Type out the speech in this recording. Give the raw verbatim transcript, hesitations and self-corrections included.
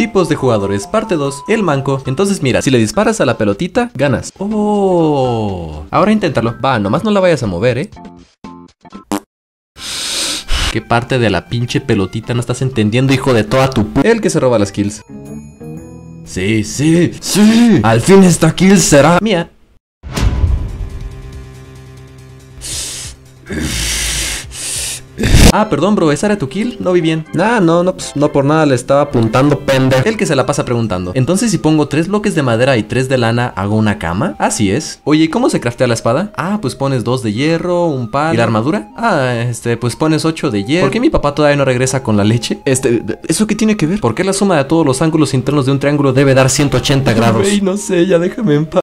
Tipos de jugadores, parte dos, el manco. Entonces mira, si le disparas a la pelotita, ganas. Oh, ahora inténtalo. Va, nomás no la vayas a mover, eh. ¿Qué parte de la pinche pelotita no estás entendiendo, hijo de toda tu p... El que se roba las kills. Sí, sí, sí. Al fin esta kill será mía. Ah, perdón, bro, ¿esa era tu kill? No vi bien. Nah, no, no, pues no por nada le estaba apuntando, pendejo. El que se la pasa preguntando. Entonces, si pongo tres bloques de madera y tres de lana, ¿hago una cama? Así es. Oye, ¿y cómo se craftea la espada? Ah, pues pones dos de hierro, un palo. ¿Y la armadura? Ah, este, pues pones ocho de hierro. ¿Por qué mi papá todavía no regresa con la leche? Este, ¿eso qué tiene que ver? ¿Por qué la suma de todos los ángulos internos de un triángulo debe dar ciento ochenta grados? Güey, no sé, ya déjame en paz.